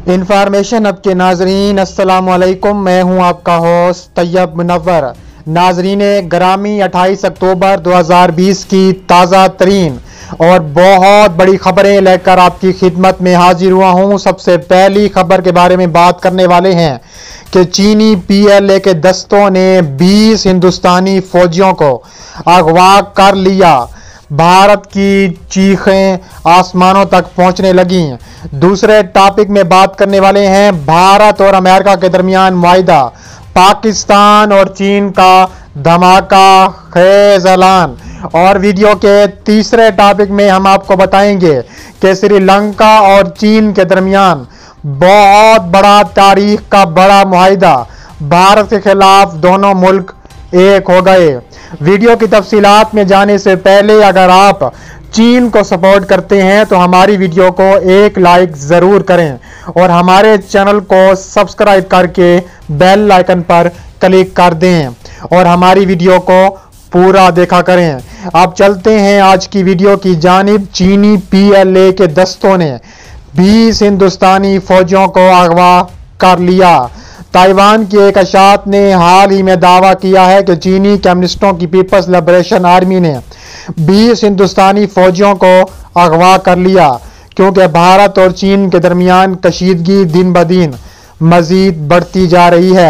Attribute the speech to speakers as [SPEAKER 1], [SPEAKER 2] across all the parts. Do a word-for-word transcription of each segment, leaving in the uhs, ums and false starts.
[SPEAKER 1] Information अब के नाजरीन अस्सलाम वालेकुम। मैं हूं आपका होस्ट तैयब मुनव्वर। नाजरीन ग्रामी अट्ठाईस अक्टूबर दो हज़ार बीस की ताज़ा तरीन और बहुत बड़ी खबरें लेकर आपकी खिदमत में हाजिर हुआ हूं। सबसे पहली खबर के बारे में बात करने वाले हैं कि चीनी पी एल ए के दस्तों ने बीस हिंदुस्तानी फौजियों को अगवा कर लिया। भारत की चीखें आसमानों तक पहुंचने लगी। दूसरे टॉपिक में बात करने वाले हैं भारत और अमेरिका के दरमियान मुआहिदा, पाकिस्तान और चीन का धमाका खेज ऐलान। और वीडियो के तीसरे टॉपिक में हम आपको बताएंगे कि श्रीलंका और चीन के दरमियान बहुत बड़ा तारीख का बड़ा मुआहिदा, भारत के खिलाफ दोनों मुल्क एक हो गए। वीडियो की तफसीलात में जाने से पहले अगर आप चीन को सपोर्ट करते हैं तो हमारी वीडियो को एक लाइक ज़रूर करें और हमारे चैनल को सब्सक्राइब करके बेल आइकन पर क्लिक कर दें और हमारी वीडियो को पूरा देखा करें। अब चलते हैं आज की वीडियो की जानिब। चीनी पी एल ए के दस्तों ने बीस हिंदुस्तानी फौजियों को अगवा कर लिया। ताइवान की एक अशात ने हाल ही में दावा किया है कि चीनी कम्युनिस्टों की पीपल्स लिबरेशन आर्मी ने बीस हिंदुस्तानी फौजियों को अगवा कर लिया, क्योंकि भारत और चीन के दरमियान कशीदगी दिन ब दिन मजीद बढ़ती जा रही है।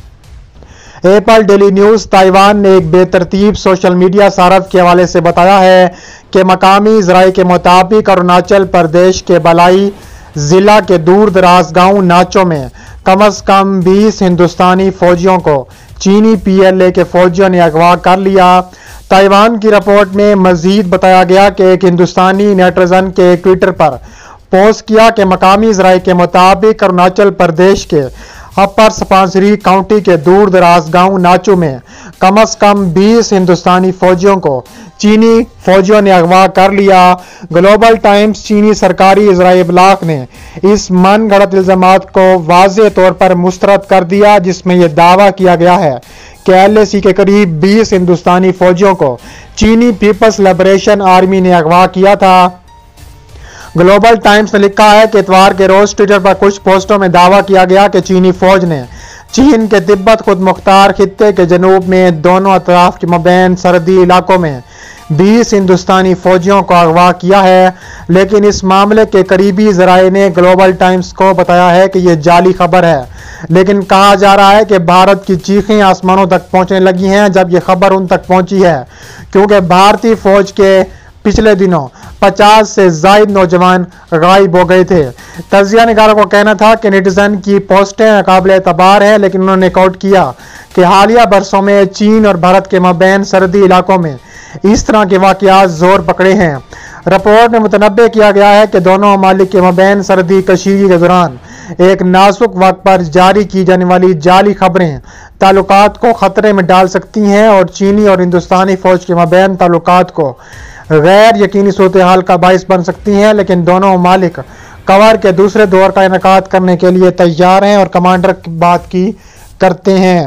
[SPEAKER 1] एपल डेली न्यूज़ ताइवान ने एक बेतरतीब सोशल मीडिया सारफ के हवाले से बताया है कि मकामी ज़राए के मुताबिक अरुणाचल प्रदेश के बलाई ज़िला के दूर दराज गांव नाचो में कम अज कम बीस हिंदुस्तानी फौजियों को चीनी पी एल ए के फौजियों ने अगवा कर लिया। ताइवान की रिपोर्ट में मजीद बताया गया कि एक हिंदुस्तानी नेटिजन के ट्विटर पर पोस्ट किया कि मकामी ज़राए के मुताबिक अरुणाचल प्रदेश के अपर सुबनसिरी काउंटी के दूर दराज गांव नाचो में कम अज कम बीस हिंदुस्तानी फौजियों को चीनी फौजियों ने अगवा कर लिया। ग्लोबल टाइम्स चीनी सरकारी इजराई इबलाग ने इस मन गढ़ंत इल्जामात को वाज़े तौर पर मुस्तरद कर दिया, जिसमें यह दावा किया गया है कि एल ए सी के करीब बीस हिंदुस्तानी फौजियों को चीनी पीपल्स लिबरेशन आर्मी ने अगवा किया था। ग्लोबल टाइम्स ने लिखा है कि इतवार के रोज ट्विटर पर कुछ पोस्टों में दावा किया गया कि चीनी फौज ने चीन के तिब्बत खुद मुख्तार खित्ते के जनूब में दोनों अतराफ के मबैन सरहदी इलाकों में बीस हिंदुस्तानी फौजियों को अगवा किया है, लेकिन इस मामले के करीबी ज़राए ने ग्लोबल टाइम्स को बताया है कि यह जाली खबर है। लेकिन कहा जा रहा है कि भारत की चीखें आसमानों तक पहुंचने लगी हैं जब यह खबर उन तक पहुंची है, क्योंकि भारतीय फौज के पिछले दिनों पचास से ज़ायद नौजवान गायब हो गए थे। तजिया निगारों को कहना था कि नेटिजन की पोस्टें काबिल एतबार है, लेकिन उन्होंने नोट किया कि हालिया बरसों में चीन और भारत के मबैन सरहदी इलाकों में इस तरह के वाक़यात जोर पकड़े हैं। रिपोर्ट में मुतनब्बे किया गया है कि दोनों ममालिक के मबैन सरहदी कशीदगी के दौरान एक नाजुक वक्त पर जारी की जाने वाली जाली खबरें ताल्लुकात को खतरे में डाल सकती हैं और चीनी और हिंदुस्तानी फौज के मबैन ताल्लुकात को गैर यकीनी सूरत हाल का बाइस बन सकती हैं। लेकिन दोनों ममालिक कवर के दूसरे दौर का इनेकाद करने के लिए तैयार हैं और कमांडर की बात की करते हैं।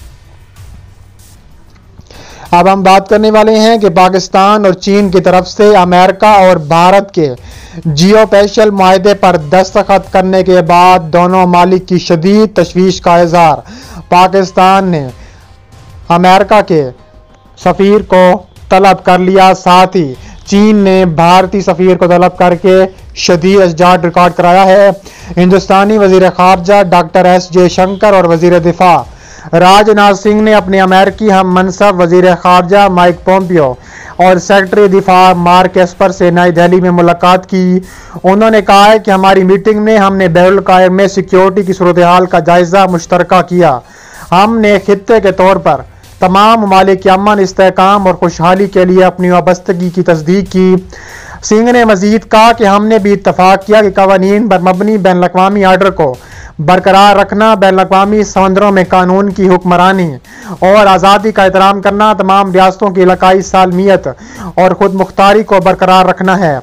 [SPEAKER 1] अब हम बात करने वाले हैं कि पाकिस्तान और चीन की तरफ से अमेरिका और भारत के जियोस्पेशल मुआहदे पर दस्तखत करने के बाद दोनों ममालिक की शदीद तशवीश का इजहार पाकिस्तान ने अमेरिका के सफ़ीर को तलब कर लिया। साथ ही चीन ने भारतीय सफ़ीर को तलब करके शदीद एहतजाज रिकॉर्ड कराया है। हिंदुस्तानी वज़ीर ख़ारजा डॉक्टर एस जयशंकर और वज़ीर दिफा राजनाथ सिंह ने अपने अमेरिकी हम मनसब वज़ीर ख़ारजा माइक पोम्पियो और सेक्रेटरी दिफा मार्क एस्पर से नई दिल्ली में मुलाकात की। उन्होंने कहा है कि हमारी मीटिंग में हमने बैरुल-ए-कायम में सिक्योरिटी की सूरत हाल का जायज़ा मुश्तरका किया। हमने खित्ते के तौर पर तमाम ममालिक के अमन, इस्तेहकाम और खुशहाली के लिए अपनी वाबस्तगी की तस्दीक की। सिंह ने मजीद कहा कि हमने भी इत्तफाक किया कि कवानीन पर मबनी बैन अवी आर्डर को बरकरार रखना, बैन अवी समंदरों में कानून की हुक्मरानी और आज़ादी का एहतराम करना, तमाम रियासतों की इलाकाई सालमियत और खुद मुख्तारी को बरकरार रखना है।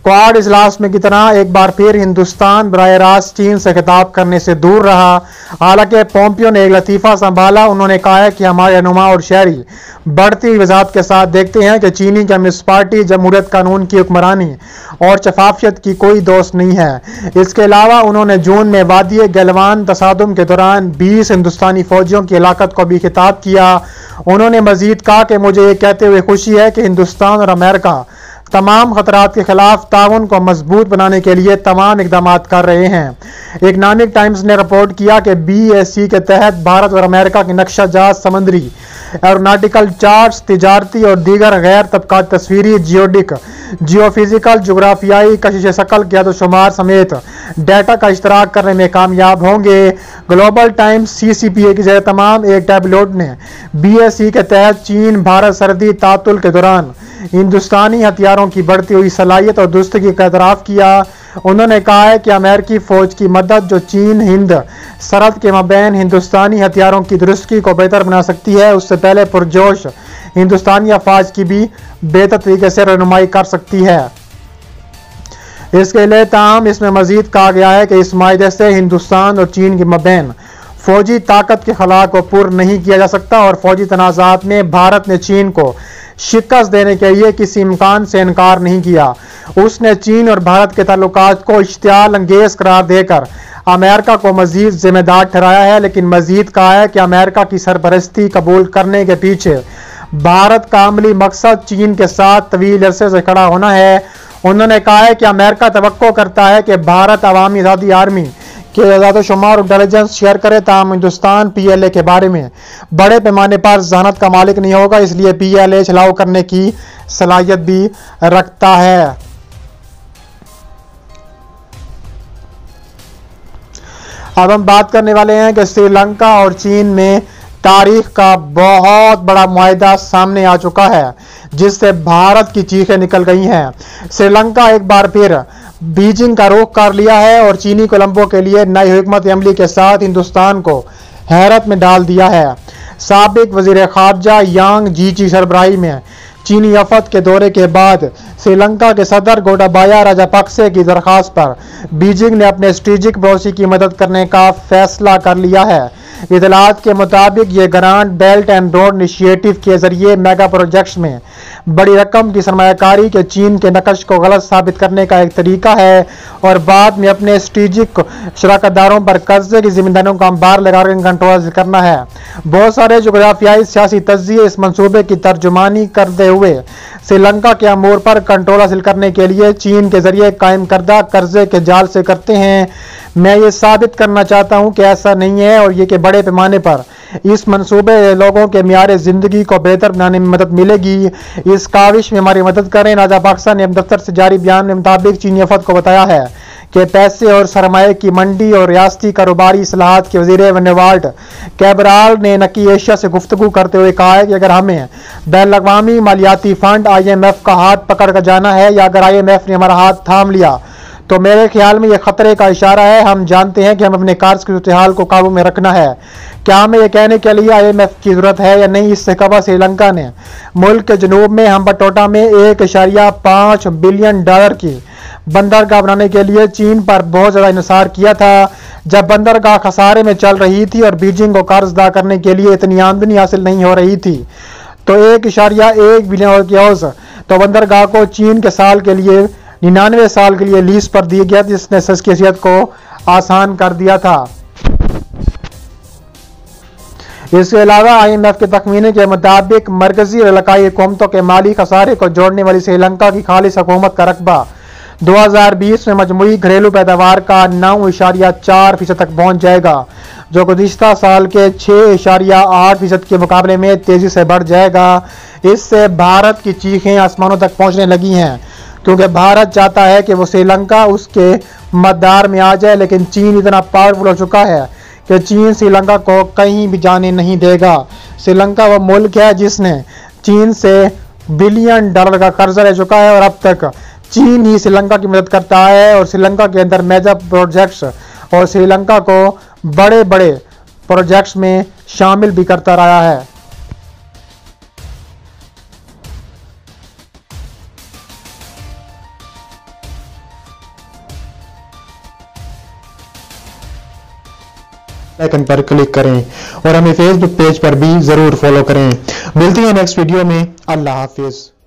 [SPEAKER 1] क्वाड इजलास में कितना एक बार फिर हिंदुस्तान बराह रास्त चीन से खिताब करने से दूर रहा। हालांकि पोम्पियो ने एक लतीफ़ा संभाला। उन्होंने कहा है कि हमारे रहनुमा और शहरी बढ़ती वजाहत के साथ देखते हैं कि चीनी कम्युनिस्ट पार्टी जमहूरियत कानून की हुक्मरानी और शफाफियत की कोई दोस्त नहीं है। इसके अलावा उन्होंने जून में वादी गलवान तसादुम के दौरान बीस हिंदुस्तानी फौजियों की हलाकत को भी खिताब किया। उन्होंने मजीद कहा कि मुझे ये कहते हुए खुशी है कि हिंदुस्तान और अमेरिका तमाम खतरात के खिलाफ ताउन को मजबूत बनाने के लिए तमाम इकदाम कर रहे हैं। इकनॉमिक टाइम्स ने रिपोर्ट किया कि बी एस सी के तहत भारत और अमेरिका की नक्शा जात समुद्री एरोनॉटिकल चार्ट्स, तिजारती और दीगर गैर तबकात तस्वीरी, जियोडिक, जियोफिजिकल, जोग्राफियाई कशिश शकल के अदोशुमार समेत डाटा का इश्तराक करने में कामयाब होंगे। Global Times C C P A की जगह तमाम एक टैबलोड ने बी एस सी के तहत चीन भारत सरहदी तातुल के दौरान हिंदुस्तानी हथियारों की बढ़ती हुई सलाहियत और दुरुस्तगी का एतराफ़ किया। उन्होंने कहा है कि अमेरिकी फ़ौज की मदद जो चीन हिंद सरहद के मबैन हिंदुस्तानी हथियारों की दुरुस्तगी को बेहतर बना सकती है, उससे पहले पुरजोश हिंदुस्तानी अफवाज की भी बेहतर तरीके से रहनुमाई कर सकती है। इसके लिए ताहम इसमें मजीद कहा गया है कि इस मायदे से हिंदुस्तान और चीन के मबैन फौजी ताकत के खला को पूर्ण नहीं किया जा सकता और फौजी तनाज़ात में भारत ने चीन को शिकस्त देने के लिए किसी इम्कान से इनकार नहीं किया। उसने चीन और भारत के ताल्लुकात को इश्तियाल अंगेज करार देकर अमेरिका को मजीद जिम्मेदार ठहराया है, लेकिन मजीद कहा है कि अमेरिका की सरपरस्ती कबूल करने के पीछे भारत का अमली मकसद चीन के साथ तवील अरसे से खड़ा होना है। उन्होंने कहा है कि अमेरिका तवक्को करता है कि भारत अवामी आज़ादी आर्मी के आज़ाद शुमार इंटेलिजेंस शेयर करे, ताहम हिंदुस्तान पी एल ए के बारे में बड़े पैमाने पर जहानत का मालिक नहीं होगा, इसलिए पी एल ए छलाव करने की सलाहियत भी रखता है। अब हम बात करने वाले हैं कि श्रीलंका और चीन में तारीख का बहुत बड़ा मुआहदा सामने आ चुका है, जिससे भारत की चीखें निकल गई हैं। श्रीलंका एक बार फिर बीजिंग का रुख कर लिया है और चीनी कोलंबो के लिए नई हुकूमत अमली के साथ हिंदुस्तान को हैरत में डाल दिया है। साबिक वजीर खारजा यांग जीची सरबराही में चीनी वफद के दौरे के बाद श्रीलंका के सदर गोटाबाया राजापक्से की दरख्वास्त पर बीजिंग ने अपने स्ट्रेटेजिक पड़ोसी की मदद करने का फैसला कर लिया है। इतलात के मुताबिक ये grand belt and road initiative के जरिए मेगा प्रोजेक्ट्स में बड़ी रकम की सरमायाकारी के चीन के नकश को गलत साबित करने का एक तरीका है और बाद में अपने स्ट्रेटेजिक शराकतदारों पर कर्जे की जिम्मेदारियों का अंबार लगाकर कंट्रोल हासिल करना है। बहुत सारे जोग्राफियाई सियासी तज्जिए इस मंसूबे की तर्जुमानी करते हुए श्रीलंका के अमूर पर कंट्रोल हासिल करने के लिए चीन के जरिए कायम करदा कर्जे के जाल से करते हैं। मैं ये साबित करना चाहता हूँ कि ऐसा नहीं है और ये कि बड़े पैमाने पर इस मंसूबे लोगों के मियार ज़िंदगी को बेहतर बनाने में मदद मिलेगी। इस काविश में हमारी मदद करें। राजापक्सा ने दफ्तर से जारी बयान के मुताबिक चीनी वफद को बताया है कि पैसे और सरमाए की मंडी और रियासती कारोबारी इस्लाहात के वजीर वनवाल्ड कैबराल ने नकी एशिया से गुफ्तगू करते हुए कहा है कि अगर हमें बैन अवी मालियाती फंड आई एम एफ का हाथ पकड़ कर जाना है या अगर आई एम एफ ने हमारा हाथ थाम लिया तो मेरे ख्याल में यह खतरे का इशारा है। हम जानते हैं कि हम अपने कार्य की सूरत हाल को काबू में रखना है। क्या हमें यह कहने के लिए आई एम एफ की जरूरत है या नहीं? इससे कबा श्रीलंका ने मुल्क के जनूब में हम्बनटोटा में एक इशारिया पाँच बिलियन डॉलर की बंदरगाह बनाने के लिए चीन पर बहुत ज़्यादा इंसार किया था। जब बंदरगाह खसारे में चल रही थी और बीजिंग को कर्ज अदा करने के लिए इतनी आमदनी हासिल नहीं हो रही थी तो एक इशारिया एक बिलियन डॉलर की औस तो बंदरगाह को चीन के साल के लिए निन्यानवे साल के लिए लीज पर दिया गया, जिसने इसकी हैसियत को आसान कर दिया था। इसके अलावा आई एम एफ के तखमीने के मुताबिक मरकजी इलाकाई हुकूमतों के माली खसारे को जोड़ने वाली श्रीलंका की खालिस हुकूमत का रकबा दो हज़ार बीस में मजमूई घरेलू पैदावार का नौ इशारिया चार फीसद तक पहुँच जाएगा, जो गुज़िश्ता साल के छः इशारिया आठ फीसद के मुकाबले में तेज़ी से बढ़ जाएगा। इससे भारत की चीखें आसमानों तक पहुँचने लगी हैं, क्योंकि भारत चाहता है कि वो श्रीलंका उसके मदार में आ जाए, लेकिन चीन इतना पावरफुल हो चुका है कि चीन श्रीलंका को कहीं भी जाने नहीं देगा। श्रीलंका वो मुल्क है जिसने चीन से बिलियन डॉलर का कर्जा ले चुका है और अब तक चीन ही श्रीलंका की मदद करता है और श्रीलंका के अंदर मेगा प्रोजेक्ट्स और श्रीलंका को बड़े बड़े प्रोजेक्ट्स में शामिल भी करता रहा है। आइकन पर क्लिक करें और हमें फेसबुक पेज पर भी ज़रूर फॉलो करें। मिलती हैं नेक्स्ट वीडियो में। अल्लाह हाफिज़।